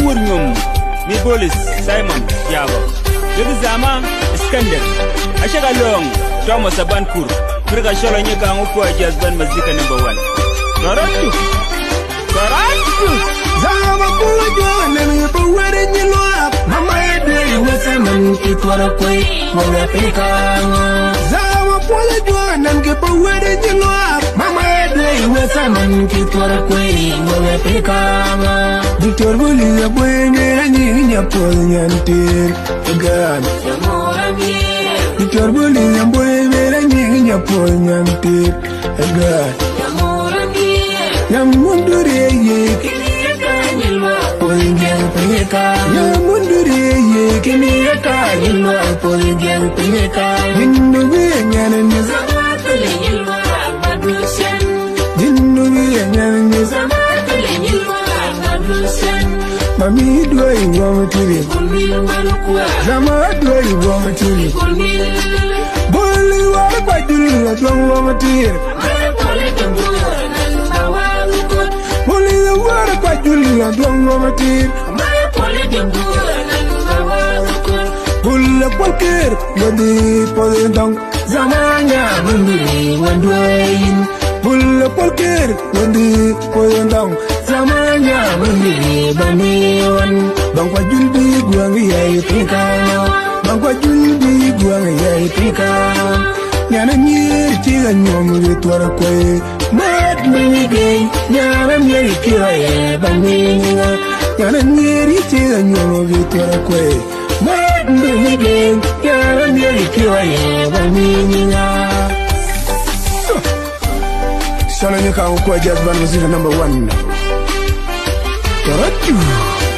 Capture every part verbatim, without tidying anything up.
Wurnyum, Mibolis, Simon, Yabo. Zama, Iskander, Ashagalong, Thomas Abankur, Friga Sholanyaka, Ukwa Jazban Mazika number one. Correct. Correct. Zama Pujo, and you put where in your lap. Mama, I was a man, it was a quay, Mongapika. Zama Pujo, and you put where in your lap. Mama, I was a man, it was a quay, Mongapika. Victor Bully, a boy, and you pull your tear. God, Victor Bully, a boy, and you pull your tear. God, Yamundure, Polygam Pika, Yamundure, Kinaka, you know, Polygam Pika, in the way, and is a Madrusian, didn't know me, and is a Madrusian. Mammy, do I want to be? Zama, do I want to be? Bully, what I do, I don't want to hear. Bully, the water quite do, I don't want to hear. Pull up a kid, but the pollen down. Zamania, Bully, one doing. Pull up a kid, but the pollen down. Zamania, Bully, Bunny one. Bangwa Julbi, Guangi, Pika. Bangwa Julbi, Guangi, Pika. Yana near Chigan, you to a quay. Mad me again, Yana near Kira, Bunny. Yana near Chigan, you to a quay. Mad me again, Yana near Kira, Bunny. Shalanyaka, Ukwa Jazban was the number one. Correct you.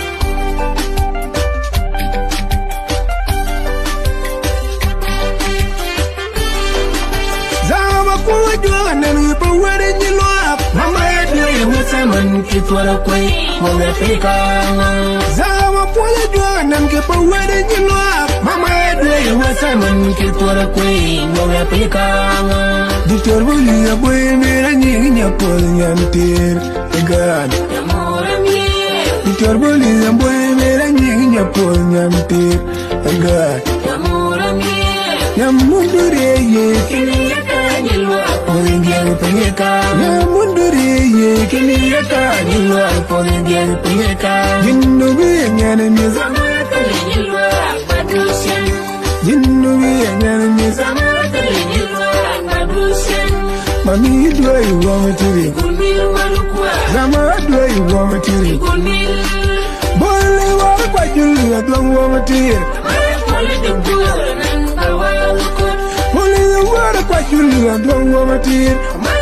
Zama Pujo, and then you put where in your lap. Mama, I was a man, it was a quay, Mongapika. Zama Pujo, and then you put where in your lap. Mama, I was a man, it was a quay, Mongapika. Victor Bully, a boy, and you pull your tear. God. Victor Bully, a boy, and you pull your tear. God. Yamundure, Polygam Pika. Yamundure, Kinaka, you know, Polygam Pika. You know, we are enemies. You we are enemies. Mammy, do you want to be? Zama, do you want to be? Boy, what you don't want to hear. Only the water quite you don't want to hear.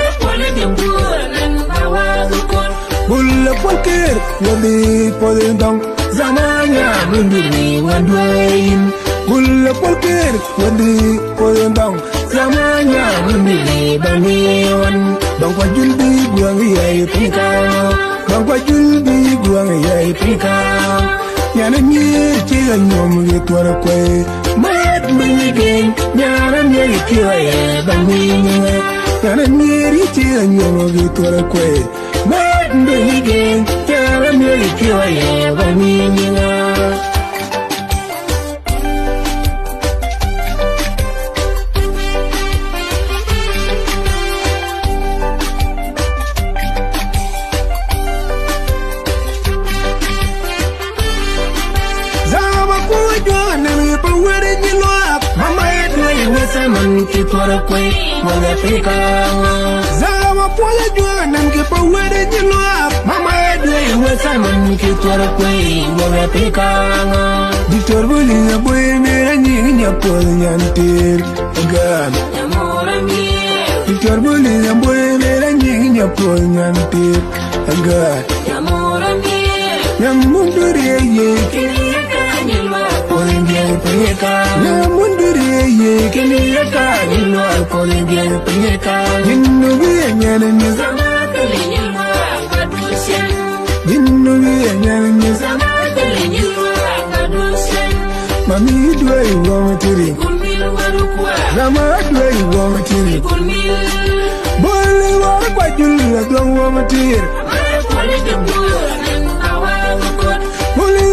Bull of Walker, you'll be pulling down. Zamania, will be one way. Bull of Walker, you'll be pulling down. Zamania, will be Bunny one. Don't what you'll be going, Pika. Don't what you'll be going, Pika. Yana near Chigan, you to a quay. Mad me again, Yana near Kira, Bunny. Yana near Chigan, you to a quay. Mad me again, Yana near Kira, Bunny. It was a quay, Mongapika. Zama Pujo, and keep a wedding in love. Mama, I was Simon, it was a quay, Mongapika. Victor Bully, a boy, and you pull your tear. God. Victor Bully, a boy, and you pull your tear. God. Yamundure, Polygam Pika. Yamundure, Kinaka, you know, Polygam Pika. You know, we are enemies. You know, we are enemies. Mammy, do I want to be? Zama, do I want to be? Boy, what you don't want to hear. Bully,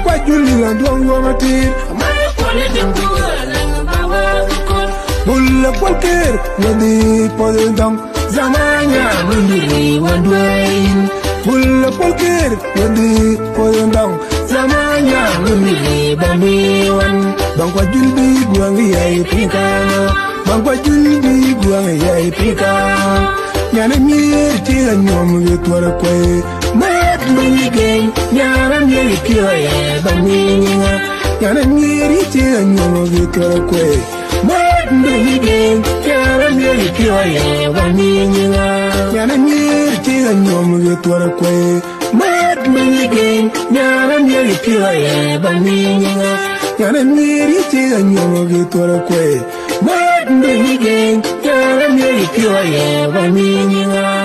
kwa juli la dongo matir Mai pole dingura lang bawa kukun Bulla polker wadi podong zamanya mundiri wadwain Bulla polker wadi podong zamanya mundiri bamiwan Bang kwa julbi guang yai pikano Bang kwa julbi guang yai pikano Nyana mir tira nyom vitwara kwe Mayat mungigeng nyana mir kira ye baminga Nyana mir tira nyom vitwara kwe Mayat mungigeng nyana mir kira ye baminga Nyana mir tira nyom vitwara kwe Mayat mungigeng nyana mir kira ye baminga Nyana mir tira nyom vitwara kwe Mayat mungigeng nyana mir kira ye baminga